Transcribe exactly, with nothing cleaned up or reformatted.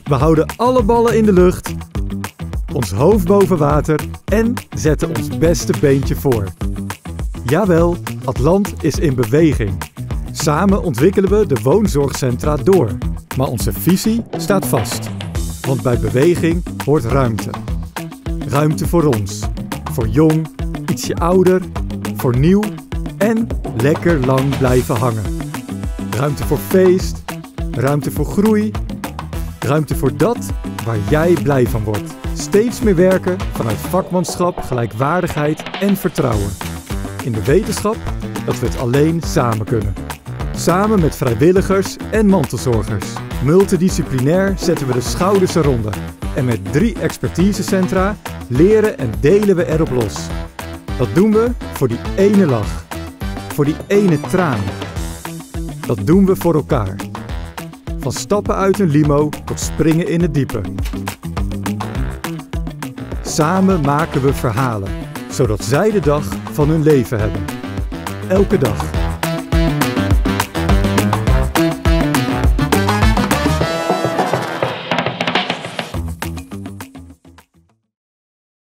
We houden alle ballen in de lucht, ons hoofd boven water en zetten ons beste beentje voor. Jawel, Atlant is in beweging. Samen ontwikkelen we de woonzorgcentra door. Maar onze visie staat vast. Want bij beweging hoort ruimte. Ruimte voor ons. Voor jong, ietsje ouder, voor nieuw en lekker lang blijven hangen. Ruimte voor feest, ruimte voor groei, ruimte voor dat waar jij blij van wordt. Steeds meer werken vanuit vakmanschap, gelijkwaardigheid en vertrouwen. In de wetenschap dat we het alleen samen kunnen. Samen met vrijwilligers en mantelzorgers. Multidisciplinair zetten we de schouders eronder. En met drie expertisecentra leren en delen we erop los. Dat doen we voor die ene lach. Voor die ene traan. Dat doen we voor elkaar. Van stappen uit een limo tot springen in het diepe. Samen maken we verhalen, zodat zij de dag van hun leven hebben. Elke dag.